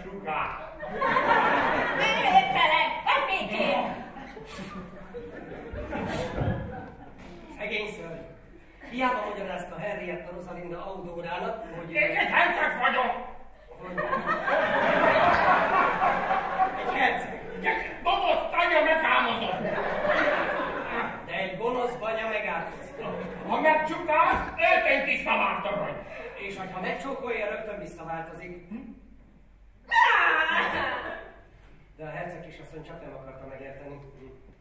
csukát. Értelek, epékén! Szegény szörny. Hiába magyarázta Henrietta Rosalinda Audorának, hogy... Én egy herceg vagyok! Egy herceg. Gonosz tanya megálmodott! De egy gonosz banya megálmodott. Ha megcsukálsz, őként is szavárta vagy. És ha megcsókolja, rögtön visszaváltozik. De a herceg kisasszony csak nem akarta megérteni.